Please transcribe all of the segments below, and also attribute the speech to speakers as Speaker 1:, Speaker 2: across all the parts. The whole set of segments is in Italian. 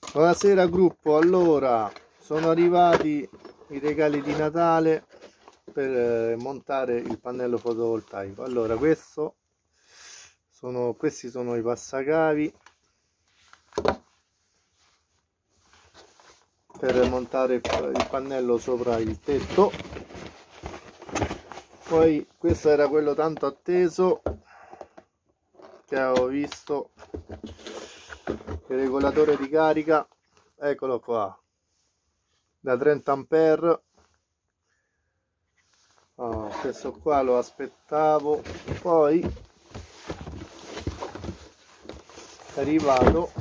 Speaker 1: Buonasera gruppo, allora sono arrivati i regali di Natale per montare il pannello fotovoltaico. Allora questi sono i passacavi per montare il pannello sopra il tetto. Poi questo era quello tanto atteso che avevo visto, il regolatore di carica, eccolo qua, da 30 ampere. Questo qua lo aspettavo. Poi è arrivato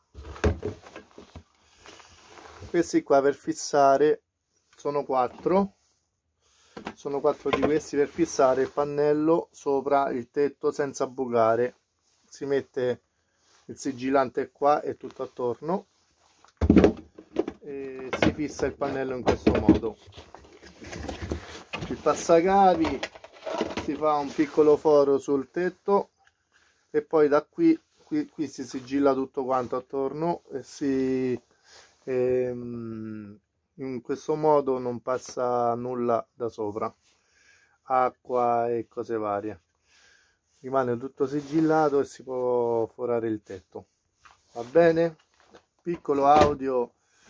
Speaker 1: questi qua per fissare, sono quattro di questi per fissare il pannello sopra il tetto senza bucare. Si mette il sigillante qua e tutto attorno e si fissa il pannello in questo modo. Il passacavi, si fa un piccolo foro sul tetto e poi da qui si sigilla tutto quanto attorno e in questo modo non passa nulla da sopra, acqua e cose varie, rimane tutto sigillato e si può forare il tetto. Va bene? Piccolo audio,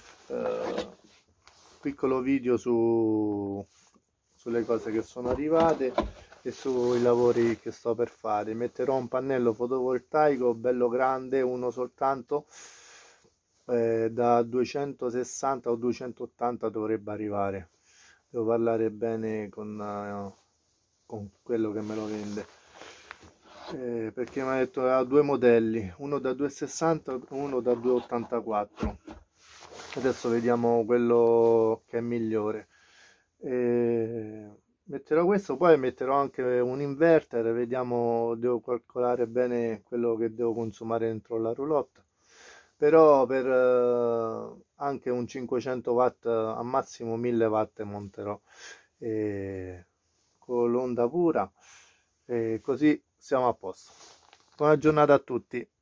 Speaker 1: piccolo video sulle cose che sono arrivate e sui lavori che sto per fare. Metterò un pannello fotovoltaico bello grande, uno soltanto, da 260 o 280 dovrebbe arrivare. Devo parlare bene con quello che me lo vende, perché mi ha detto che ha due modelli, uno da 260 e uno da 284. Adesso vediamo quello che è migliore. Metterò questo, poi metterò anche un inverter, vediamo, devo calcolare bene quello che devo consumare dentro la roulotte, però per anche un 500 watt, a massimo 1000 watt monterò, con l'onda pura, così siamo a posto. Buona giornata a tutti.